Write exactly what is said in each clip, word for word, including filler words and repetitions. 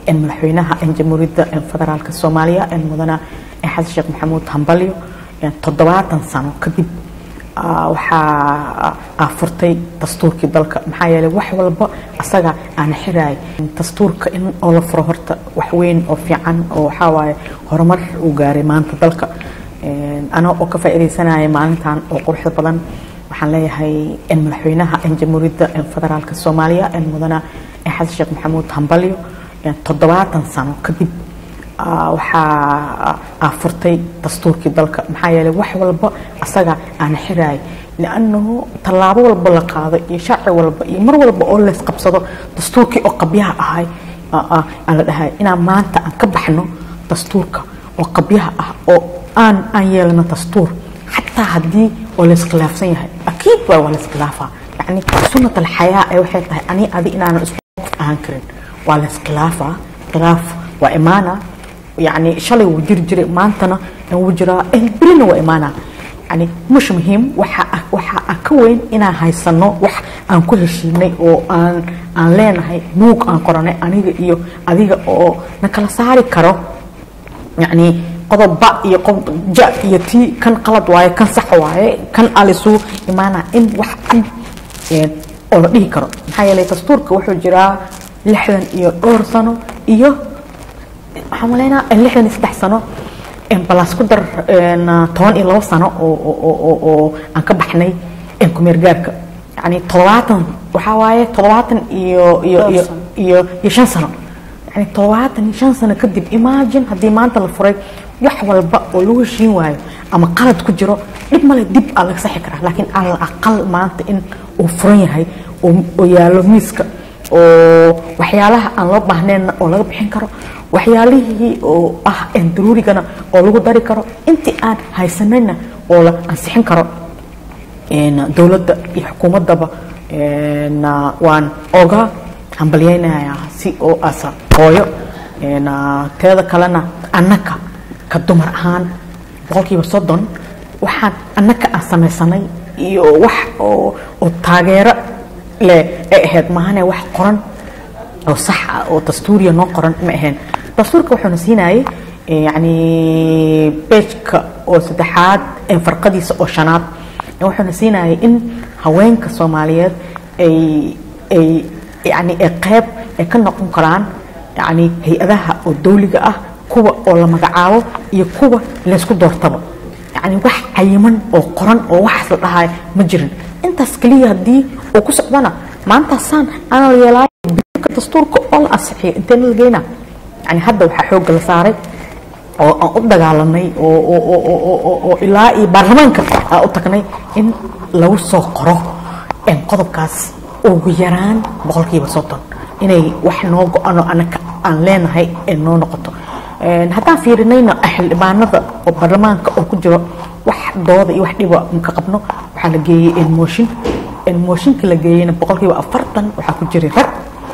إن مدحوينها إن جمهورية الفدرال الصومالية إن مدنا حسن الشيخ محمود همبليو إن تضبعات سنة كذب waxaa furtay dastuurkii dalka maxaa yeelay wax walba asaga aan xiraay dastuurka in oo la furo horta wax weyn oo fiican oo waxa waaye horumar uu gaaray maanta dalka ana oo ka faa'iideysanaya maalintan oo quruxda badan waxaan leeyahay in madaxweynaha in jamhuuriyadda federaalka Soomaaliya in mudana Xasan Sheekh Maxamuud Hambalyo toddobaatan sano kadib waxaa furtay dastuurkii dalka maxaa yeelay wax walba asaga aan xiraay لأنه طلاب والب لقاضي يشرع والب يمر والب أول قبصده دستورك أقبيها هاي آه على هاي إنا ما أنت أنكبحنه دستورك وقبيها أو أن أن يلنا دستور حتى هدي ولا خلاف سيها أكيد ولا خلافة يعني سنة الحياة أي واحد يعني هذه إنا أنا أسبوع أنكرن ولا خلافة خلاف وإمانة يعني شلي وجر جر ما أنتنا وجرا البرين وإمانة يعني مش مهم وح وح أكون إنا هاي السنة وح أن كل شيء أو أن أن لين هاي نوك أن قرنة أني إيو أديك أو نكلا ساري كرو يعني قضى بق يقض جاء يتي كان قلد واي كان صح واي كان ألسو إمانة إن وح أن يعني أول ديه كرو هاي اللي تستورك وحول جرا لحدا إيو أورسانو إيو حملنا اللحدا نستحسنو إن بلاس كدر إن طوان إلا وصنا أو أو أو أو أنك بحني إن كميرجاك يعني طلعاتن وحواي طلعاتن يو يو يو يو يشان سنة يعني طلعاتن يشان سنة كدب إيماجين هدي ما أنت الفريق يحول بق ولوه شيء واي أما قلت كجرو ليه ما لدب على سحكره لكن على الأقل ما أنت إن وفرين هاي ويالو ميسك وحيالها أن لو بحنين ولا بحين كرو waxyaalihii oo ah in daruurigana oo lagu dari karo intii aan haysanayna oo la ansixin karo in dawladda iyo xukuumadaba in waan oga hambalyeynaya si oo asa hooyo in teeda kalena annaka ka dumar ahaan boqolkiiba soddon waxaan annaka aan samaysanay iyo wax oo oo taageero leh ee ahayd maahane wax qoran oo sax ah oo dastuuriya noo qoran ma ahayn دستورك وحنا سيناي يعني بيشك أو سدحات إن فرقديس أو شنات وحنا سيناي إن هوين كصوماليات أي أي يعني إقاب كنا نقوم قران يعني هي أذاها الدولة أه كوبا ولا مجعاو يكوبا لسكو دور طبع يعني وح أيمن أو قران أو واحد هاي مجرن أنت سكلية دي وكسبنا ما أنت صان أنا ريالاي دستورك أول أصحي أنت نلقينا يعني هذا وحوق لصاري أو أبدأ على ني أو أو أو أو أو أو إلا برلمان كفر أو تكني إن لو سقره إن قطب كاس أو يران بقولك بسطن إني وحنا أنا أنا أنا لين هاي إنه نقطة هذا في رنينا أهل بانض أو برلمان أو كجرا واحد ضاد واحد يبغى مكقبنا وحلقي الموشين الموشين كلا جايين بقولك بأفرطن وحكجري فرق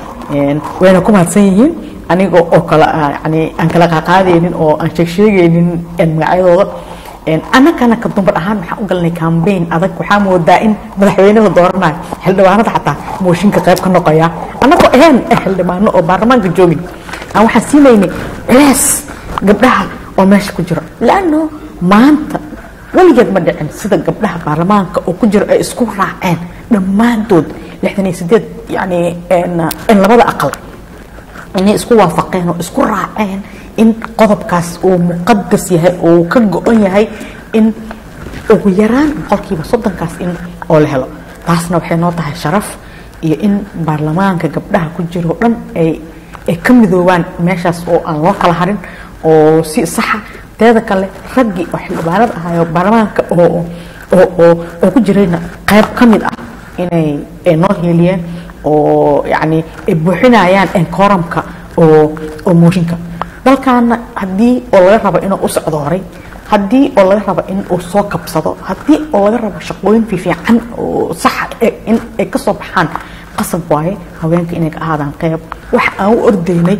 وينكم هتسيين أنا أو كلا يعني أنا كلا قاعدين أو أنا شخصيين إن معيضة إن أنا كنا كنت برهان حقول لي كامبين أذاك وحامو دائن مدحوينه الدورنا هل دوانا حتى موشين كقريب كنا قيا أنا كأهن هل دوانا أو برمان كجومي أو حسينا إني علاس قبلها وماشي كجرا لأنه ما أنت ولا جد مدة إن صدق قبلها برمان أو كجرا إسكور راعين لما دود لحتني سديد يعني إن إن لبض أقل إني إسكو وافقين وإسكو راعين إن قضب كاس ومقدس يهي وكجؤن يهي إن ويران قلكي بصدق كاس إن أول هلا تحسنا وحيناطة الشرف إن برلمان كجبدها كجرو لن أي أي كم ذوان ماشاس أو الله كلا هرين أو سي صحة تذا كله رجي وحلو بعرض هاي برلمان أو أو أو أو كجرينا قيب كمل إني إنه هيلين أو يعني بوحنا يعني إن كرمك أو أو موجينك بل كان هدي الله ربنا إنه أسق ظهري هدي الله ربنا إنه أسوق بصدق هدي الله ربنا شقوين في في عن وصح إن كسب حن قصب واي هوينك إنك هذا قيب وح أو أرديني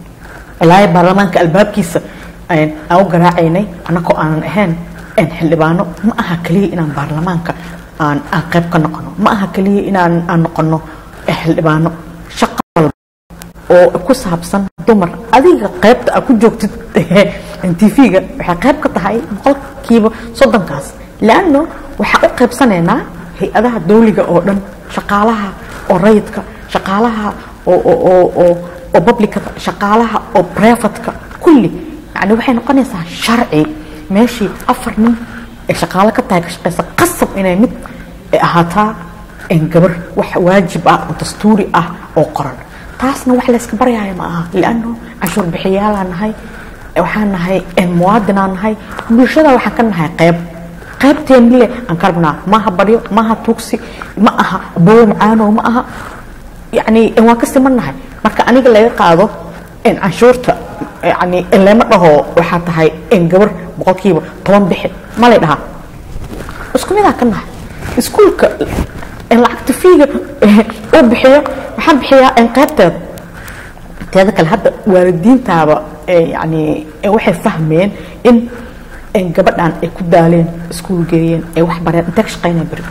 لا برلمان كالباب كيس إن أو جراعيني أنا كو أنا هن إن حلبانو ما أهكلي إن برلمان ك أن أقيب كنقنو ما أهكلي إن أن نقنو حلبانو شق oo ku saabsan dumar adiga qaybta aad ku joogtid T V-ga waxay qayb ka tahay boqolkiiba soddonkaas laano waxa u qaybsanaynaa hay'adaha dawliga oo dhan shaqaalaha oo rayidka shaqaalaha oo oo oo oo public shaqaalaha oo private ka kulli yani waxay noqonaysaa sharci meeshii afar nin ee shaqaale ka tahay ka shaqeysa qasab inay mid ahaataa in gabar wax waajib ah oo dastuuri ah oo qoran taasna wax la iska baryayo ma aha laano cashuur bixiyaal aan nahay waxaan nahay in muwaadin aan nahay bulshada waxaan ka nahay qayb qaybteen le aan karbnaa ma ha bariyo ma ha tuugsi ma aha boo macaano ma aha yani waan ka simannahay marka aniga laga qaado in cashuurta yani lama dhaho waxa tahay in gabar boqolkiiba toban bixi ma la dhaha isku mid ah ka nahay iskuulka in lacagta fiiga oo bixiyo waxaan bixiyaa in qaybteed teeda kale hadda waalidiintaaba yani waxay fahmeen in in gabadhan ay ku daaleen iskuul geeyeen ay wax bareen inta ka shaqeynaa bari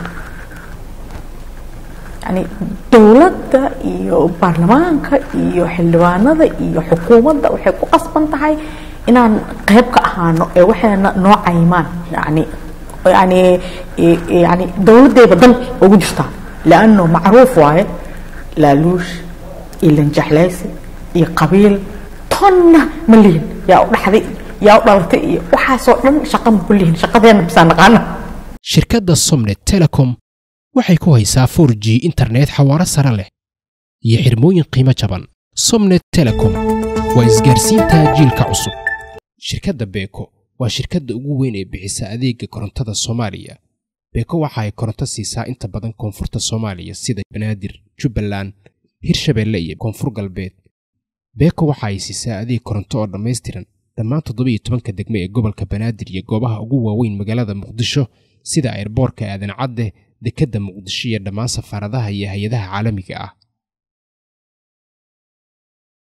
يعني دولة iyo baarlamaanka iyo xildhibaanada iyo xukuumadda waxay ku qasban tahay inaan qayb ka ahaano ee waxayna noo caymaan yani yani yani dawladeeda dan ugu jirta laano macruuf waaye laaluush ila jaxlaysi iyo qabiil tonna malin yaa u dhaxday yaa u dhalatay iyo waxa soo dhan shaqo ma kulihin shaqadeena bisaan naqaana shirkadda Somnet Telecom waxay ku haysaa four G internet xawaare sare leh iyo xirmooyin qiimo jaban. Somnet Telecom waa isgaarsiinta jiilka cusub. Shirkadda Beko waa shirkadda ugu weyn ee bixisa adeegga korontada Soomaaliya. Beko waxa ay koronto siisaa inta badan koonfurta Soomaaliya sida Banaadir, Jubbaland, Hirshabeelle iyo Koonfur Galbeed. Beko waxa ay siisaa adeeg koronto oo dhammaystiran dhammaan toddoba iyo tobanka degme ee gobolka Banaadir iyo goobaha ugu waaweyn magaalada Muqdisho sida airportka Aadan Cadde dekadda Muqdisho iyo dhammaan safaaradaha iyo hay'adaha caalamiga ah.